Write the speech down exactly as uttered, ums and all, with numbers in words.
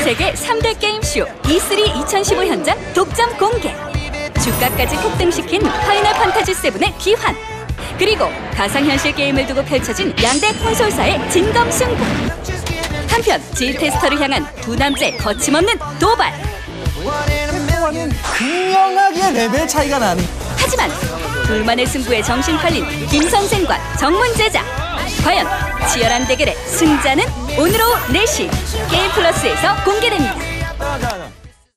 세계 삼 대 게임쇼 이 쓰리 이천십오 현장 독점 공개. 주가까지 폭등시킨 파이널 판타지 세븐의 귀환. 그리고 가상현실 게임을 두고 펼쳐진 양대 콘솔사의 진검승부. 한편 지 테스터를 향한 두 남자의 거침없는 도발. 극명하게 레벨 차이가 나는. 하지만 둘만의 승부에 정신 팔린 김 선생과 정문 제자. 과연 치열한 대결의 승자는 오늘 오후 네 시 게임 플러스에서 공개됩니다.